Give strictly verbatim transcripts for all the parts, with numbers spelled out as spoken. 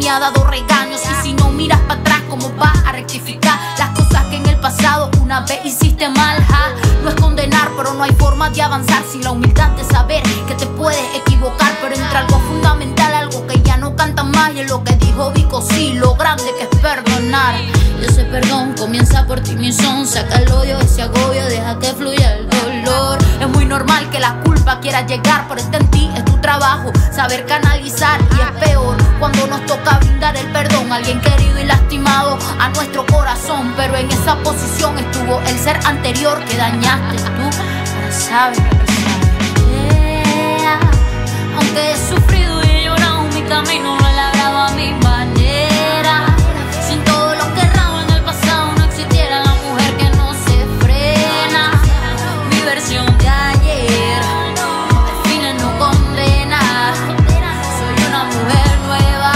me ha dado regaños. Y si no miras para atrás, ¿cómo vas a rectificar las cosas que en el pasado una vez hiciste mal? ¿Ja? No es condenar, pero no hay forma de avanzar sin la humildad de saber que te puedes equivocar. Pero entre algo fundamental, algo que ya no canta más, y es lo que dijo Vico, sí, lo grande que es perdonar. Y ese perdón comienza por ti, mi son. Saca el odio, ese agobio, deja que fluya el dolor. Es muy normal que la culpa quiera llegar, pero está en ti, es tu trabajo saber canalizar. Y es peor cuando nos toca brindar el perdón a alguien querido y lastimado a nuestro corazón. Pero en esa posición estuvo el ser anterior que dañaste tú. Ahora sabes, yeah. Aunque he sufrido y he llorado, mi camino no he labrado a mi manera. Sin todo lo que errado en el pasado, no existiera la mujer que no se frena. Mi versión de ayer no define, no condena. Soy una mujer nueva.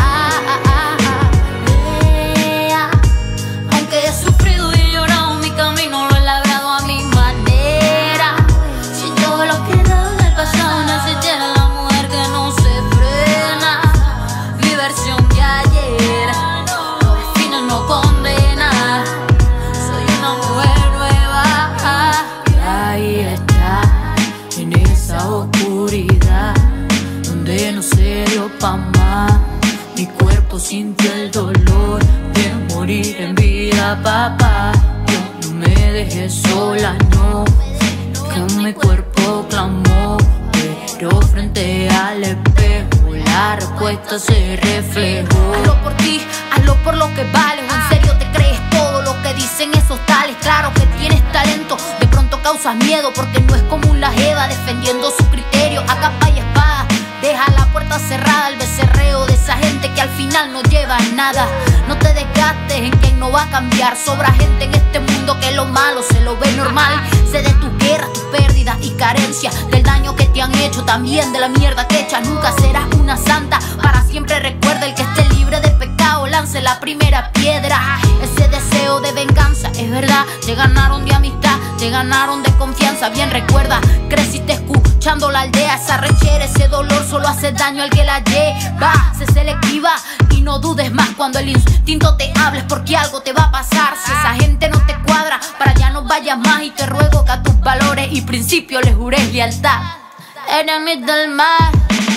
Yeah. Aunque he sufrido y he llorado, mi camino lo he labrado a mi manera. Sin todo lo que errado en el pasado, no existiera la mujer que no se frena. Mi versión de ayer no define, no condena. Soy una mujer nueva. Y ahí está, en esa oscuridad donde no se dio pa' más. Mi cuerpo sintió el dolor de morir en vida, papá. Yo no me dejé sola, no, que mi cuerpo clamó. Pero frente al espejo la respuesta se reflejó. Hazlo por ti, hazlo por lo que vales. O en serio te crees todo lo que dicen esos tales. Claro que tienes talento, de pronto causas miedo, porque no es común la jeva defendiendo su criterio a capa y espada. Deja la puerta cerrada al becerreo de esa gente que al final no lleva nada. No te desgastes en quien no va a cambiar. Sobra gente en este mundo que lo malo se lo ve normal. Sé de tus guerras, tus pérdidas y carencias, del daño que te han hecho, también de la mierda que echas. Nunca serás una santa, para siempre recuerda: el que esté libre de pecado lance la primera piedra. Ese deseo de venganza, es verdad, te ganaron de amistad, te ganaron de confianza. Bien recuerda, creciste escuchando la aldea. Esa rechera, ese dolor solo hace daño al que la lleva. Sé selectiva y no dudes más cuando el instinto te hable, es porque algo te va a pasar. Si esa gente no te cuadra, para allá no vayas más. Y te ruego que a tus valores y principios les jures lealtad. Enemies del mar.